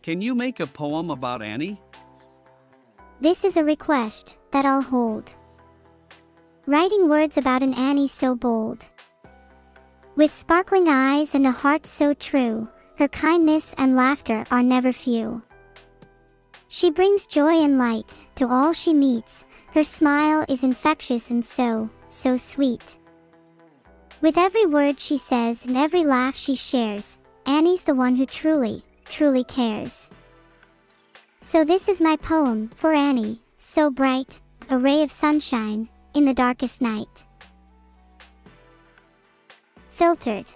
Can you make a poem about Anny? This is a request that I'll hold. Writing words about an Anny so bold. With sparkling eyes and a heart so true, her kindness and laughter are never few. She brings joy and light to all she meets. Her smile is infectious and so sweet. With every word she says and every laugh she shares, Anny's the one who truly cares. So this is my poem for Anny, so bright, a ray of sunshine in the darkest night. Filtered.